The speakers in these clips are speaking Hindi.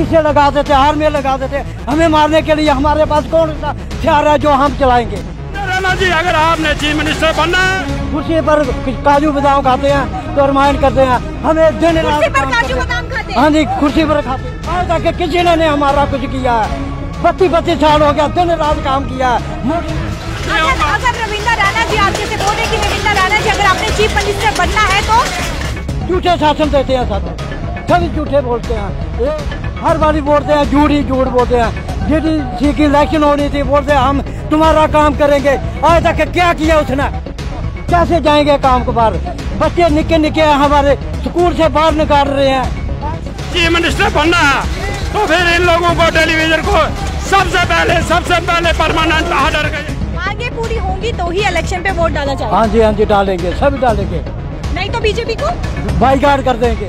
पुलिसें लगा देते, आर्मी लगा देते हमें मारने के लिए। हमारे पास कौन सा हथियार है जो हम चलाएंगे? राणा जी, अगर आपने चीफ मिनिस्टर बनना है, कुर्सी पर काजू बादाम खाते हैं तो रिमाइंड करते हैं हमें दिन रात काजू बादाम खाते हैं। हाँ जी, कुर्सी पर खाते हैं। आज तक किसी ने हमारा कुछ किया है। 32 साल हो गया, दिन रात काम किया है। अगर रविंद्र राणा जी आपके से बोले कि रविंद्र राणा जी अगर आपने चीफ मिनिस्टर बनना है तो झूठे शासन देते हैं सब, सभी झूठे बोलते हैं। हर बारी बोलते हैं झूठ ही झूठ बोलते हैं। डीडीसी की इलेक्शन होनी थी, बोलते हैं हम तुम्हारा काम करेंगे। आज तक क्या किया उसने? कैसे जाएंगे काम के बाहर? बच्चे निके निके हमारे स्कूल से बाहर निकाल रहे हैं। चीफ मिनिस्टर बनना है तो फिर इन लोगों को, टेलीविजन को सबसे पहले परमानेंट ऑर्डर करें। मांगे पूरी होंगी तो ही इलेक्शन पे वोट डाला जाएगा। हाँ जी डालेंगे, सभी डालेंगे। नहीं तो बीजेपी को बाईकाट कर देंगे।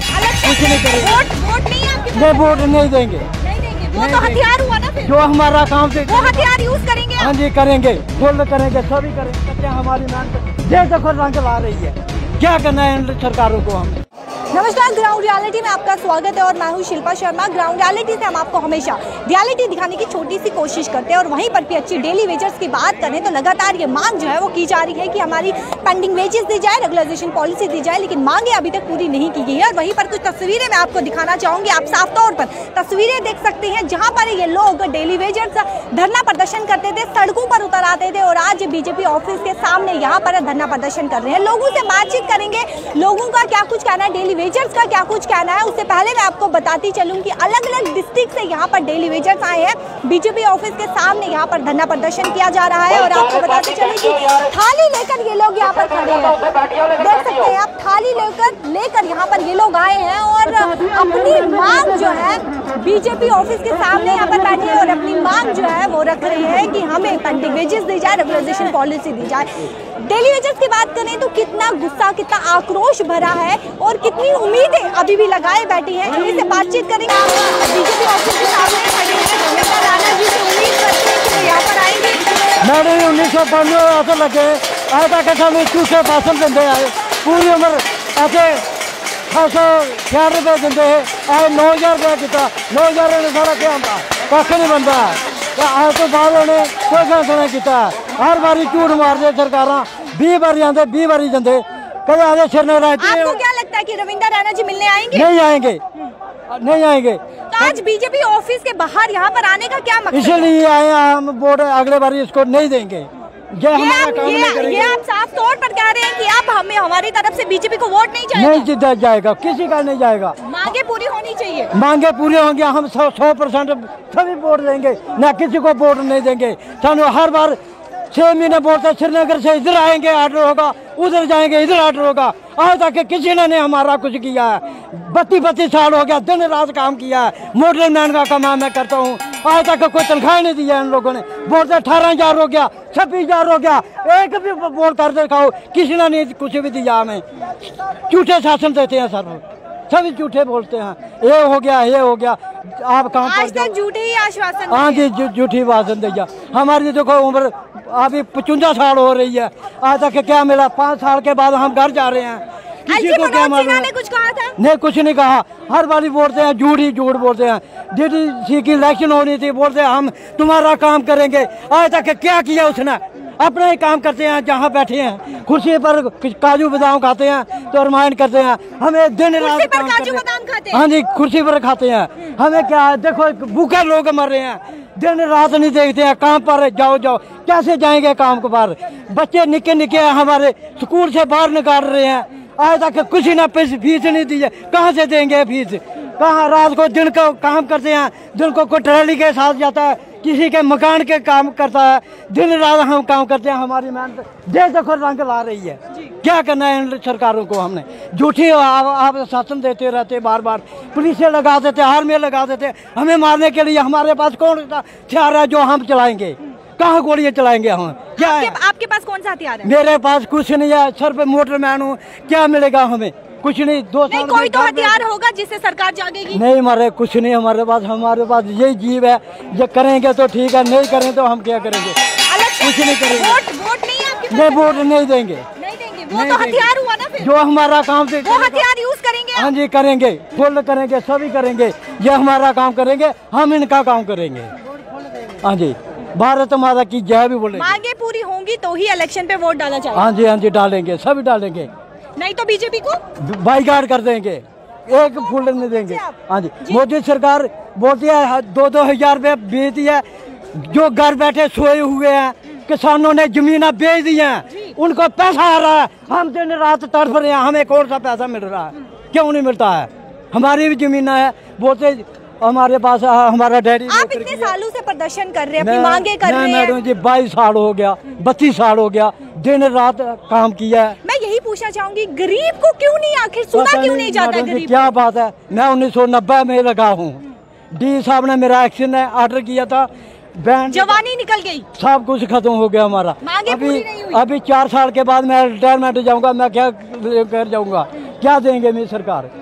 कुछ नहीं करेंगे। वोट नहीं है आपके नहीं, वोट नहीं देंगे। वो तो हथियार हुआ ना फिर। जो हमारा काम से वो हथियार यूज करेंगे। हाँ जी करेंगे, फुल करेंगे, सभी करेंगे। हमारी मेहनत देखो रंग ला रही है। क्या करना है इन सरकारों को हमें? नमस्कार, ग्राउंड रियलिटी में आपका स्वागत है और मैं हूं शिल्पा शर्मा। ग्राउंड रियलिटी से हम आपको हमेशा रियलिटी दिखाने की छोटी सी कोशिश करते हैं और वहीं पर भी अच्छी डेली वेजेस की बात करें तो लगातार ये मांग जो है वो की जा रही है कि हमारी पेंडिंग वेजेस दी जाए, रेगुलराइजेशन पॉलिसी दी जाए, लेकिन मांगे अभी तक पूरी नहीं की गई है। और वहीं पर कुछ तस्वीरें मैं आपको दिखाना चाहूंगी। आप साफ तौर पर तस्वीरें देख सकते हैं जहाँ पर ये लोग डेली वेजर्स धरना प्रदर्शन करते थे, सड़कों पर उतर आते थे और आज बीजेपी ऑफिस के सामने यहाँ पर धरना प्रदर्शन कर रहे हैं। लोगों से बातचीत करेंगे, लोगों का क्या कुछ कहना है, डेली वेजर्स का क्या कुछ कहना है। उससे पहले मैं आपको बताती चलूं कि अलग अलग डिस्ट्रिक्ट से यहाँ पर डेली वेजर्स आए हैं। बीजेपी ऑफिस के सामने यहाँ पर धरना प्रदर्शन किया जा रहा है और आपको बताते चलूं कि थाली लेकर ये लोग यहाँ पर खड़े हैं। देख सकते हैं आप, थाली लेकर यहाँ पर ये लोग आए हैं और अपनी मांग जो है बीजेपी ऑफिस के सामने यहाँ पर बैठे हैं और अपनी मांग जो है वो रख रहे हैं कि हमें पेंडिंग वेजेस दी जाए, रेगुलराइजेशन पॉलिसी दी जाए। डेली वेजेस की बात करें तो कितना गुस्सा, कितना आक्रोश भरा है और कितनी उम्मीदें अभी भी लगाए बैठी हैं। इन्हीं से बातचीत करेंगे। बीजेपी ऑफिस के सामने खड़े हैं रविंद्र राणा जी से उम्मीद करते हैं कि वो यहाँ पर आएंगे। मैंने 1992 ऐसे लगे ऐसा कैसा में झूठे भाषण देते आए। पूरी उम्र ऐसे 600 रुपये देते हैं। आए 9000 रुपया किता, 9000 ने सारा क्या होता कख नहीं बनता। आज तो बाद उन्हें कोई फैसला नहीं किया। हर बारी झूठ मारते सरकार, 20 बारी आते 20 बारी जाते। कभी आगे सिर आपको क्या लगता है कि रविंद्र राणा जी मिलने आएंगे? नहीं आएंगे। तो आज बीजेपी ऑफिस के बाहर यहाँ पर आने का क्या मकसद? इसलिए आए हम वोट अगले बारी इसको नहीं देंगे। ये आप साफ तौर पर कह रहे हैं कि आप हमें हमारी तरफ से बीजेपी को वोट नहीं जाएगा? नहीं जीता जाएगा, किसी का नहीं जाएगा। मांगे पूरी होनी चाहिए। मांगे पूरी होंगी, हम 100% सभी वोट देंगे, ना किसी को वोट नहीं देंगे। सानू हर बार 6 महीने बोलते श्रीनगर से इधर आएंगे ऑर्डर होगा, उधर जाएंगे इधर ऑर्डर होगा। आज तक किसी ने हमारा कुछ किया है। 32 साल हो गया, दिन रात काम किया है। मॉडल मैन का काम मैं करता हूँ। आज तक कोई तनख्वाह नहीं दिया इन लोगों ने। बोलते 18,000 हो गया, 26,000 हो गया, एक भी वोट कर दिखाओ, किसी ने नहीं कुछ भी दिया हमें। झूठे शासन देते हैं सर, सभी झूठे बोलते हैं। ये हो गया आप काम आज तक झूठे ही आश्वासन। हाँ जी, झूठी भाषण दिया। हमारी देखो उम्र अभी 55 साल हो रही है। आज तक क्या मिला? 5 साल के बाद हम घर जा रहे हैं। किसी को क्या मालूम? कुछ कहा था? नहीं, कुछ नहीं कहा। हर बारी बोलते हैं झूठ ही झूठ बोलते हैं। डीडीसी की इलेक्शन होनी थी, बोलते हैं हम तुम्हारा काम करेंगे। आज तक क्या किया उसने? अपना ही काम करते हैं। जहाँ बैठे हैं कुर्सी पर काजू बादाम खाते हैं तो रिमाइंड करते हैं हमें दिन रात काम करते हैं। हाँ जी, कुर्सी पर खाते हैं। हमें क्या है, देखो भूखे लोग मर रहे हैं, दिन रात नहीं देखते हैं। काम पर जाओ कैसे जाएंगे काम के बाहर? बच्चे निके निके हमारे स्कूल से बाहर निकाल रहे हैं। आज तक कुछ ना फीस नहीं दी है। कहाँ से देंगे फीस? कहाँ? रात को दिन को काम करते हैं, दिन को कोई ट्रैली के साथ जाता है, किसी के मकान के काम करता है। दिन रात हम काम करते हैं। हमारी मेहनत देखो रंग ला रही है। क्या करना है इन सरकारों को? हमने झूठी आप शासन देते रहते, बार बार पुलिसें लगा देते, आर्मी लगा देते हमें मारने के लिए। हमारे पास कौन सा हथियार है जो हम चलाएंगे? कहाँ गोलियां चलाएंगे हम? क्या आपके पास कौन सा हथियार है? मेरे पास कुछ नहीं है सर, पे मोटरमैन हूँ। क्या मिलेगा हमें? कुछ नहीं। 2 साल कोई तो हथियार होगा जिससे सरकार जागेगी। नहीं, हमारे कुछ नहीं। हमारे पास यही जीव है। ये करेंगे तो ठीक है, नहीं करें तो हम क्या करेंगे? कुछ नहीं करेंगे। वोट नहीं है? नहीं, वोट नहीं देंगे। वो तो हथियार हुआ ना फिर। जो हमारा काम से वो हथियार यूज करेंगे। आप? हाँ जी करेंगे, फुल करेंगे, सभी करेंगे। ये हमारा काम करेंगे, हम इनका काम करेंगे। हाँ जी, भारत माता की जय भी बोलेंगे। मांगे पूरी होंगी तो ही इलेक्शन पे वोट डाला जाएगा। हाँ जी डालेंगे, सभी डालेंगे, नहीं तो बीजेपी को बाईकाट कर देंगे, एक फूल नहीं देंगे। हाँ जी, मोदी सरकार बोलती है 2-2 हजार रुपये बेचती है। जो घर बैठे सोए हुए हैं, किसानों ने जमीना बेच दी हैं, उनको पैसा आ रहा है। हम दिन रात तड़प रहे हैं, हमें कौन सा पैसा मिल रहा है? क्यों नहीं मिलता है? हमारी भी जमीना है, बोलते हमारे पास हमारा डैडी। आप इतने सालों से प्रदर्शन कर रहे हैं, अपनी मांगे कर रहे हैं। मैडम जी 22 साल हो गया, 32 साल हो गया, दिन रात काम किया है। मैं यही पूछना चाहूंगी, गरीब को क्यों नहीं आखिर सुना क्यों नहीं जाता? गरीब क्या बात है, मैं 1990 में लगा हूँ। डी साहब ने मेरा एक्शन ऑर्डर किया था, बैंड जवानी निकल गई, सब कुछ खत्म हो गया हमारा। मांगे पूरी नहीं हुई। अभी 4 साल के बाद मैं रिटायरमेंट जाऊंगा, मैं क्या कर जाऊंगा? क्या देंगे मेरी सरकार?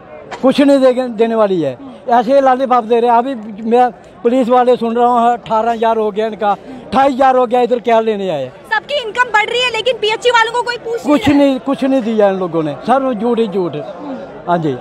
कुछ नहीं देने वाली है, ऐसे लाली बाप दे रहे हैं। अभी मैं पुलिस वाले सुन रहा हूँ 18,000 हो गया, इनका 28,000 हो गया, इधर क्या लेने आए? सबकी इनकम बढ़ रही है लेकिन पीएचसी वालों को कोई कुछ नहीं दिया इन लोगों ने, सब झूठ ही झूठ। हाँ जी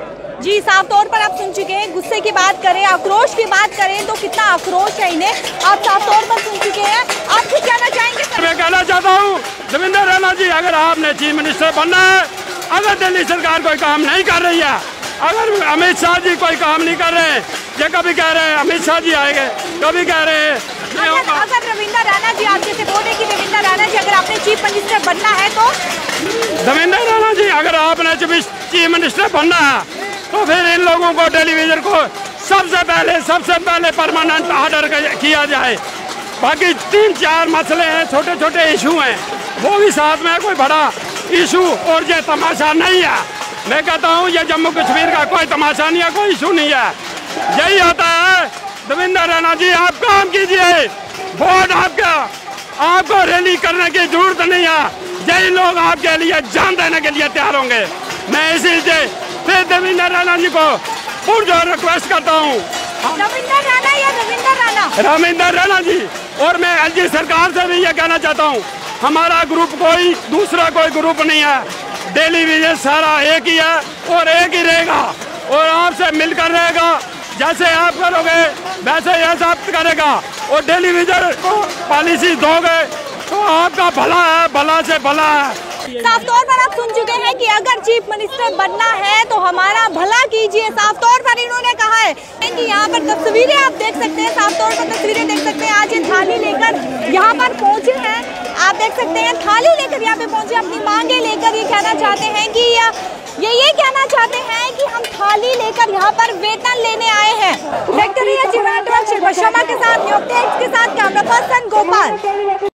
जी, साफ तौर पर आप सुन चुके हैं। गुस्से की बात करें, आक्रोश की बात करें तो कितना आक्रोश है इन्हें, आप साफ तौर पर सुन चुके हैं। आप कुछ कहना चाहेंगे? मैं कहना चाहता हूँ देवेंद्र रैना जी, अगर आपने चीफ मिनिस्टर बनना है, अगर दिल्ली सरकार कोई काम नहीं कर रही है, अगर अमित शाह जी कोई काम नहीं कर रहे हैं, ये कभी कह रहे हैं अमित शाह जी आएंगे, कभी कह रहे हैं अगर रविंद्र रैना जी, आप जैसे बोले कि रविंद्र रैना जी अगर आपने चीफ मिनिस्टर बनना है तो देवेंद्र रैना जी, अगर आपने चीफ मिनिस्टर बनना है तो फिर इन लोगों को टेलीविजन को सबसे पहले परमानेंट ऑर्डर किया जाए। बाकी 3-4 मसले हैं, छोटे छोटे इशू हैं, वो भी साथ में कोई बड़ा इशू और ये तमाशा नहीं है। मैं कहता हूँ ये जम्मू कश्मीर का कोई तमाशा नहीं है, कोई इशू नहीं है। यही होता है देवेंद्र रैना जी, आप काम कीजिए, वोट आपको रैली करने की जरूरत नहीं है। यही लोग आपके लिए जान देने के लिए तैयार होंगे। मैं इसीलिए फिर देवेंद्र रैना जी को पुरजोर रिक्वेस्ट करता हूँ, रविंद्र रैना या रविंद्र रैना? रविंद्र रैना जी। और मैं एलजी सरकार से भी ये कहना चाहता हूँ, हमारा ग्रुप कोई दूसरा कोई ग्रुप नहीं है, टेलीविजन सारा एक ही है और एक ही रहेगा और आपसे मिलकर रहेगा। जैसे आप करोगे वैसे यह सब करेगा और टेलीविजन को पॉलिसी दोगे तो आपका भला है, भला से भला है। साफ तौर पर आप सुन चुके हैं कि अगर चीफ मिनिस्टर बनना है तो हमारा भला कीजिए। साफ तौर पर इन्होंने कहा है कि यहाँ पर तस्वीरें आप देख सकते हैं, साफ तौर पर तस्वीरें देख सकते हैं। आज ये थाली लेकर यहाँ पर पहुँचे हैं, आप देख सकते हैं थाली लेकर यहाँ पे पहुँचे, अपनी मांगे लेकर ये कहना चाहते हैं कि ये कहना चाहते हैं कि हम थाली लेकर यहाँ पर वेतन लेने आए हैं। शिल्पा शर्मा के साथ, न्यूज़ 8 के साथ कैमरा पर्सन गोपाल।